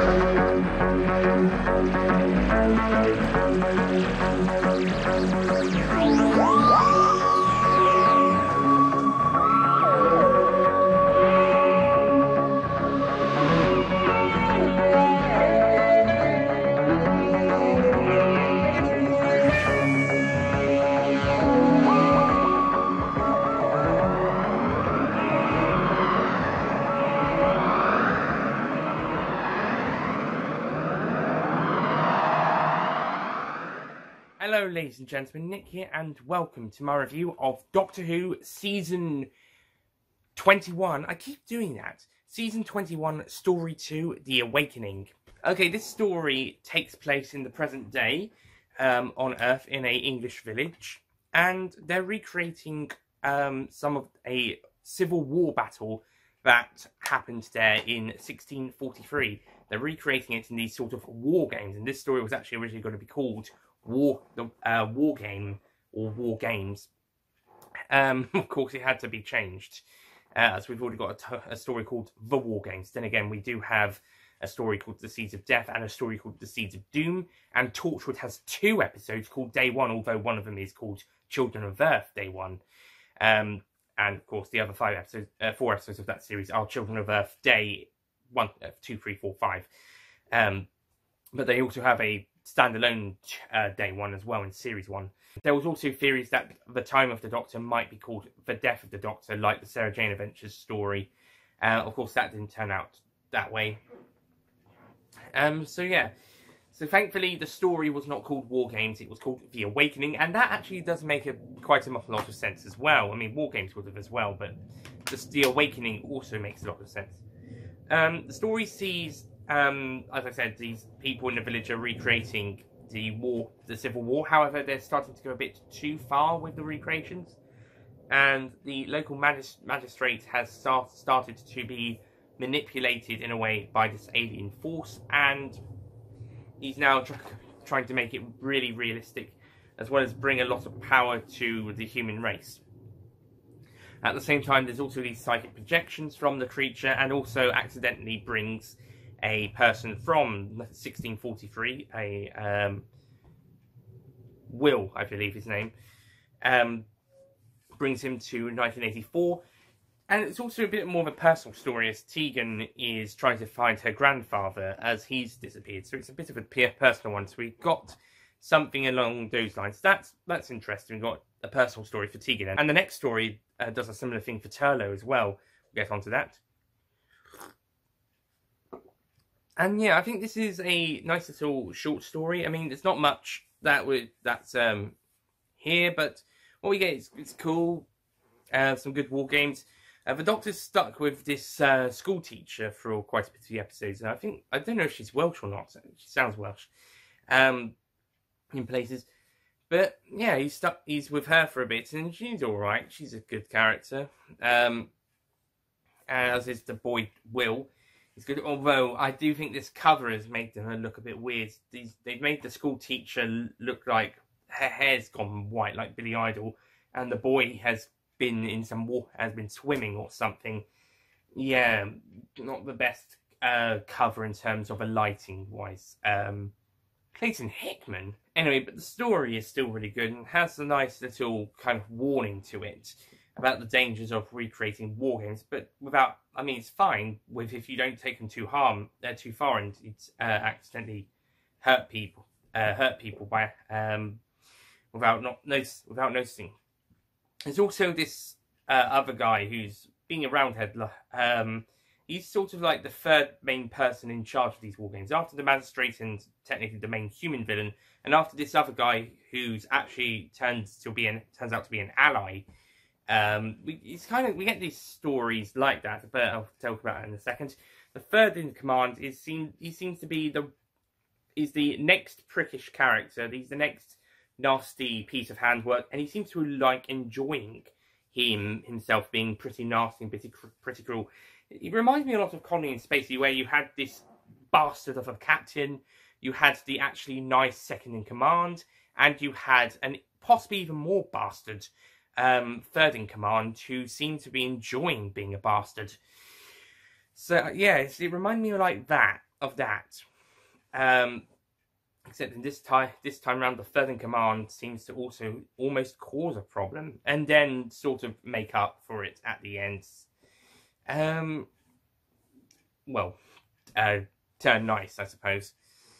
Hello ladies and gentlemen, Nick here and welcome to my review of Doctor Who Season 21. I keep doing that. Season 21, Story 2, The Awakening. Okay, this story takes place in the present day on Earth in a English village, and they're recreating some of a civil war battle that happened there in 1643. They're recreating it in these sort of war games, and this story was actually originally going to be called War Game or War Games. Of course, it had to be changed, as we've already got a story called The War Games. Then again, we do have a story called The Seeds of Death and a story called The Seeds of Doom. And Torchwood has 2 episodes called Day One, although one of them is called Children of Earth Day One. And of course, the other 4 episodes of that series are Children of Earth Day 1, 2, 3, 4, 5. But they also have a standalone Day One as well in Series 1. There was also theories that The Time of the Doctor might be called The Death of the Doctor, like the Sarah Jane Adventures story. Of course, that didn't turn out that way. So yeah. So thankfully, the story was not called War Games, it was called The Awakening, and that actually does make quite a lot of sense as well. I mean, War Games would have as well, but The Awakening also makes a lot of sense. The story sees, as I said, these people in the village are recreating the Civil War. However, they're starting to go a bit too far with the recreations, and the local magistrate has started to be manipulated in a way by this alien force, and he's now trying to make it really realistic, as well as bring a lot of power to the human race. At the same time, there's also these psychic projections from the creature, and also accidentally brings a person from 1643, Will, I believe his name, brings him to 1984. And it's also a bit more of a personal story, as Tegan is trying to find her grandfather as he's disappeared. So it's a bit of a personal one. So we've got something along those lines. That's interesting. We've got a personal story for Tegan. And the next story does a similar thing for Turlough as well. We'll get onto that. And yeah, I think this is a nice little short story. I mean, there's not much that's here, but what we get is it's cool. Some good war games. The Doctor's stuck with this school teacher for quite a bit of the episodes, and I don't know if she's Welsh or not. She sounds Welsh, in places, but yeah, he's with her for a bit, and she's all right. She's a good character, as is the boy Will. He's good, although I do think this cover has made them look a bit weird. They've made the school teacher look like her hair's gone white, like Billy Idol, and the boy has been in some water, has been swimming or something. Yeah, not the best cover in terms of a lighting wise. Clayton Hickman. Anyway, but the story is still really good and has a nice little kind of warning to it about the dangers of recreating war games, but without, I mean, it's fine with if you don't take them too far and it's accidentally hurt people by without noticing. There's also this other guy who's being a roundhead. He's sort of like the third main person in charge of these war games, after the magistrate and technically the main human villain, and after this other guy who's actually turns out to be an ally. We get these stories like that, but I'll talk about it in a second. The third in command he seems to be the next prickish character. He's the next nasty piece of handwork, and he seems to like enjoying himself being pretty nasty and pretty cruel. It reminds me a lot of Colony in Spacey, where you had this bastard of a captain, you had the actually nice second in command, and you had an possibly even more bastard third in command who seemed to be enjoying being a bastard. So yeah, it reminded me of like that. of that. Except in this time around, the third in command seems to also almost cause a problem, and then sort of make up for it at the end. Turn nice, I suppose.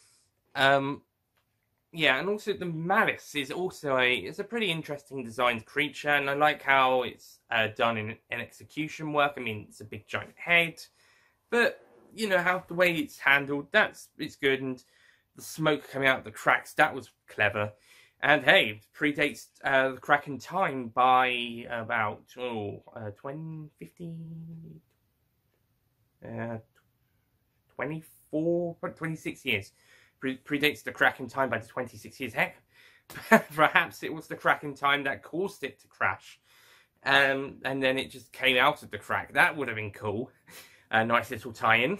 Yeah, and also the Malice is also it's a pretty interesting designed creature, and I like how it's done in execution work. I mean, it's a big giant head, but you know how the way it's handled, it's good, and the smoke coming out of the cracks, that was clever. And hey, it predates the crack in time by about 26 years. Predates the crack in time by 26 years. Heck, perhaps it was the crack in time that caused it to crash. And then it just came out of the crack. That would have been cool. A nice little tie-in.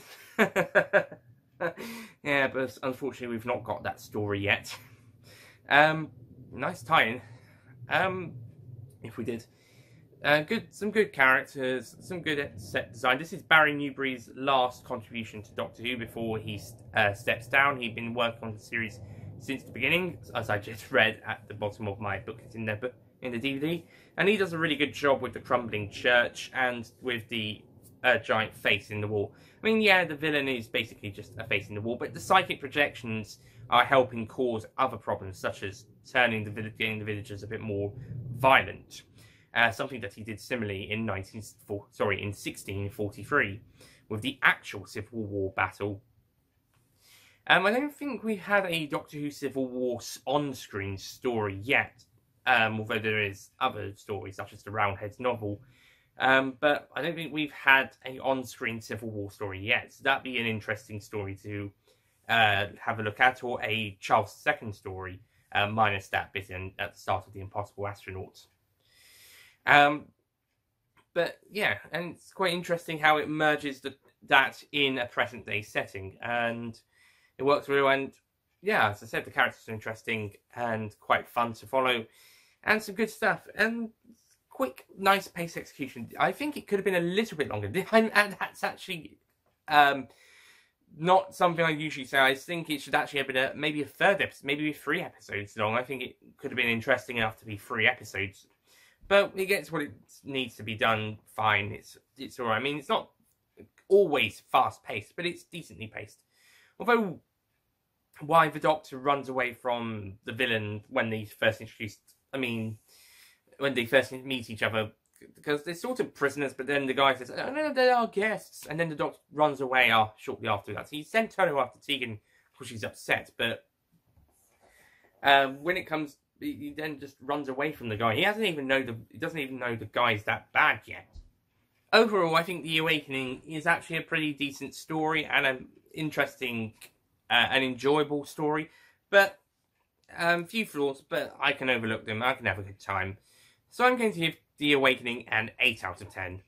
Yeah, but unfortunately we've not got that story yet. Nice tie-in. If we did. Some good characters, some good set design. This is Barry Newbury's last contribution to Doctor Who before he steps down. He'd been working on the series since the beginning, as I just read at the bottom of my booklet in the DVD. And he does a really good job with the crumbling church and with the giant face in the wall. I mean, yeah, the villain is basically just a face in the wall, but the psychic projections are helping cause other problems, such as getting the villagers a bit more violent. Something that he did similarly in 1643 with the actual Civil War battle. I don't think we've had a Doctor Who Civil War on-screen story yet, although there is other stories such as the Roundheads novel. But I don't think we've had an on-screen Civil War story yet. So that'd be an interesting story to have a look at, or a Charles II story, minus that bit at the start of The Impossible Astronauts. But yeah, and it's quite interesting how it merges that in a present-day setting, and it works really well. And yeah, as I said, the characters are interesting and quite fun to follow, and some good stuff, and quick, nice pace execution. I think it could have been a little bit longer, and that's actually not something I usually say. I think it should actually have been maybe a third episode, maybe 3 episodes long. I think it could have been interesting enough to be 3 episodes. But it gets what it needs to be done fine. It's alright. I mean, it's not always fast-paced, but it's decently paced. Although, why the Doctor runs away from the villain when they first introduced... I mean, when they first meet each other, because they're sort of prisoners, but then the guy says, "Oh no, they're our guests," and then the Doctor runs away shortly after that. So he sent Turner after Tegan because she's upset, but when it comes... He then just runs away from the guy. He doesn't even know the guy's that bad yet. Overall, I think The Awakening is actually a pretty decent story and an interesting and enjoyable story. But few flaws, but I can overlook them. I can have a good time. So I'm going to give The Awakening an 8 out of 10.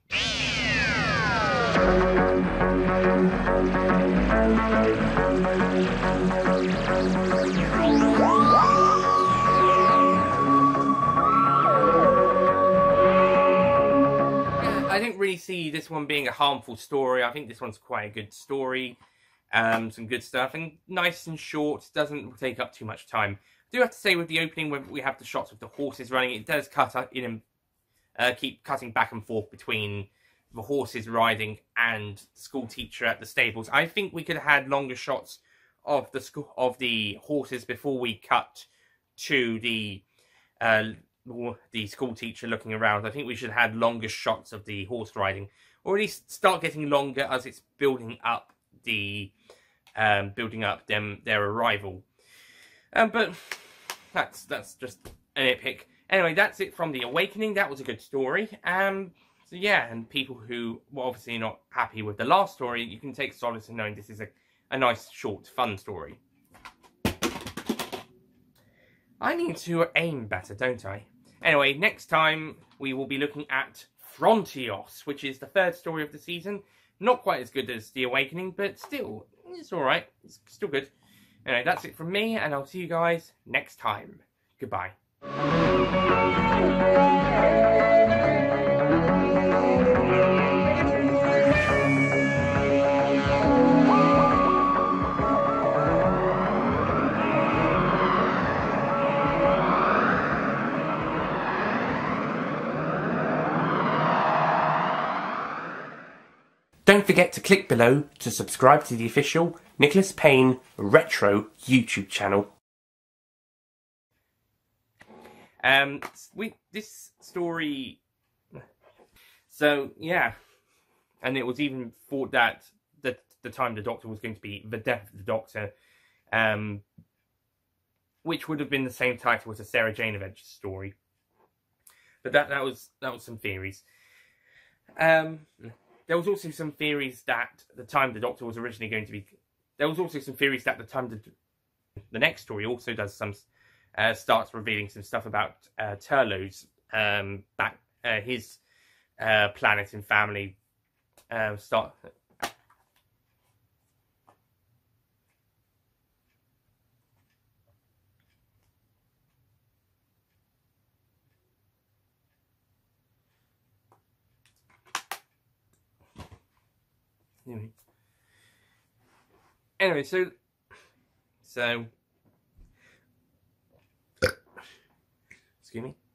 I don't really see this one being a harmful story. I think this one's quite a good story. Some good stuff, and nice and short, doesn't take up too much time. I do have to say, with the opening, when we have the shots of the horses running, it does keep cutting back and forth between the horses riding and the school teacher at the stables. I think we could have had longer shots of the horses before we cut to the school teacher looking around. I think we should have had longer shots of the horse riding, or at least start getting longer as it's building up their arrival. But that's just an nitpick. Anyway, that's it from The Awakening. That was a good story. So yeah, and people who were obviously not happy with the last story, you can take solace in knowing this is a nice, short, fun story. I need to aim better, don't I? Anyway, next time we will be looking at Frontios, which is the 3rd story of the season. Not quite as good as The Awakening, but still, it's alright. It's still good. Anyway, that's it from me, and I'll see you guys next time. Goodbye. don't forget to click below to subscribe to the official Nicholas Payne Retro YouTube channel. This story, so yeah, and it was even thought that the time the Doctor was going to be The Death of the Doctor, which would have been the same title as a Sarah Jane Adventures story. But that was some theories. There was also some theories that the time the Doctor was originally going to be. There was also some theories that the time the next story also does some. Starts revealing some stuff about Turlough's his planet and family. Anyway, so. Excuse me.